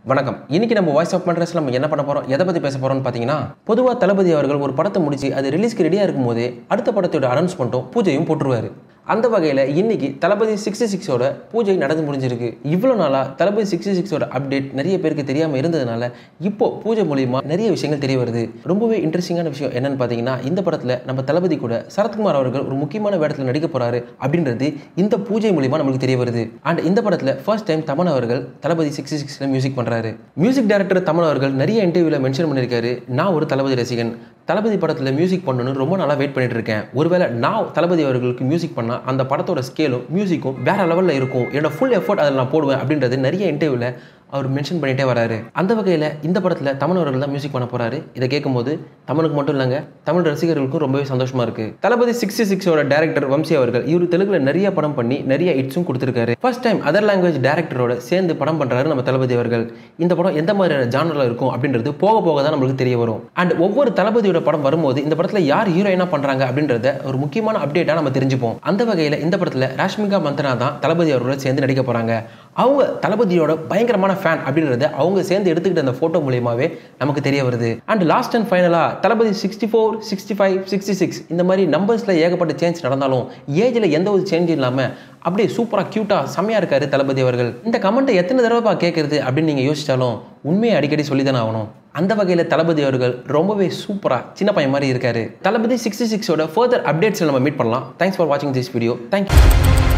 வணக்கம். இன்னைக்கு நம்ம வாய்ஸ் ஆஃப் மட்ராஸ்ல நம்ம என்ன பண்ண போறோம், எதை பத்தி பேச போறோம்னு பாத்தீங்கன்னா, பொதுவா தளபதி அவர்கள் ஒரு படத்தை முடிச்சு அது ரிலீஸ்க்கு ரெடியா இருக்கும்போதே அடுத்த படத்தோட அனௌன்ஸ்மெண்ட்டும் பூஜையும் போட்டுருவாரு. அந்த வகையில் இன்னைக்கு தளபதி 66ஓட பூஜை நடந்து முடிஞ்சிருக்கு. இவ்வளோ நாளாக தளபதி 66ஓட அப்டேட் நிறைய பேருக்கு தெரியாமல் இருந்ததுனால இப்போ பூஜை மூலியமா நிறைய விஷயங்கள் தெரிய வருது. ரொம்பவே இன்ட்ரெஸ்டிங்கான விஷயம் என்னன்னு பார்த்தீங்கன்னா, இந்த படத்தில் நம்ம தளபதி கூட சரத்குமார் அவர்கள் ஒரு முக்கியமான வேடத்தில் நடிக்க போறாரு அப்படின்றது இந்த பூஜை மூலியமா நம்மளுக்கு தெரிய வருது. அண்ட் இந்த படத்தில் ஃபர்ஸ்ட் டைம் தமன் அவர்கள் தளபதி 66ல மியூசிக் பண்றாரு. மியூசிக் டைரக்டர் தமன் அவர்கள் நிறைய இன்டர்வியூல மென்ஷன் பண்ணியிருக்காரு, நான் ஒரு தளபதி ரசிகன், தளபதி படத்தில் மியூசிக் பண்ணணும்னு ரொம்ப நாளாக வெயிட் பண்ணிட்டு இருக்கேன். ஒருவேளை நான் தளபதி அவர்களுக்கு மியூசிக் பண்ணா அந்த படத்தோட ஸ்கேலும் மியூசிக்கும் வேற லெவலில் இருக்கும், என்னோட ஃபுல் எஃபோர்ட் அதில் நான் போடுவேன் அப்படின்றது நிறைய இன்டர்வியூல அவர் மென்ஷன் பண்ணிட்டே வராரு. அந்த வகையில் இந்த படத்தில் தமன் அவர்கள் தான் மியூசிக் பண்ண போறாரு. இதை கேட்கும்போது தமனுக்கு மட்டும் இல்லைங்க, தமிழ் ரசிகர்களுக்கும் ரொம்பவே சந்தோஷமா இருக்கு. தளபதி 66ஓட டைரக்டர் வம்சி அவர்கள் இவர் தெலுங்குல நிறைய படம் பண்ணி நிறைய ஹிட்ஸும் கொடுத்திருக்காரு. ஃபர்ஸ்ட் டைம் அதர் லாங்குவேஜ் டைரக்டரோட சேர்ந்து படம் பண்றாரு நம்ம தளபதி அவர்கள். இந்த படம் எந்த மாதிரியான ஜானர்ல இருக்கும் அப்படின்றது போக போக தான் நம்மளுக்கு தெரிய வரும். அண்ட் ஒவ்வொரு தளபதியோட படம் வரும்போது இந்த படத்தில் யார் ஹீரோயினா பண்றாங்க அப்படின்றத ஒரு முக்கியமான அப்டேட்டா நம்ம தெரிஞ்சுப்போம். அந்த வகையில் இந்த படத்தில் ராஷ்மிகா மந்தனா தான் தளபதி அவரோட சேர்ந்து நடிக்க போறாங்க. அவங்க தளபதியோட பயங்கரமான ஃபேன் அப்படின்றத அவங்க சேர்ந்து எடுத்துக்கிட்ட அந்த போட்டோ மூலியமாவே நமக்கு தெரிய வருது. அண்ட் லாஸ்ட் அண்ட் ஃபைனலா தளபதி 64, 65, 66 இந்த மாதிரி நம்பர்ஸ்ல ஏகப்பட்ட சேஞ்ச் நடந்தாலும் ஏஜ்ல எந்த ஒரு சேஞ்ச் இல்லாம அப்படியே சூப்பரா கியூட்டா செம்மையா இருக்காரு தளபதி அவர்கள். இந்த கமெண்ட்டை எத்தனை தடவை கேட்கறது அப்படின்னு நீங்க யோசிச்சாலும் உண்மையை அடிக்கடி சொல்லிதானே ஆகணும். அந்த வகையில் தளபதி அவர்கள் ரொம்பவே சூப்பரா சின்ன பையன் மாதிரி இருக்காரு. தளபதி 66ஓட ஃபர்தர் அப்டேட்ஸ் நம்ம மீட் பண்ணலாம். தேங்க்ஸ் ஃபார் வாட்சிங் திஸ் வீடியோ. தேங்க்யூ.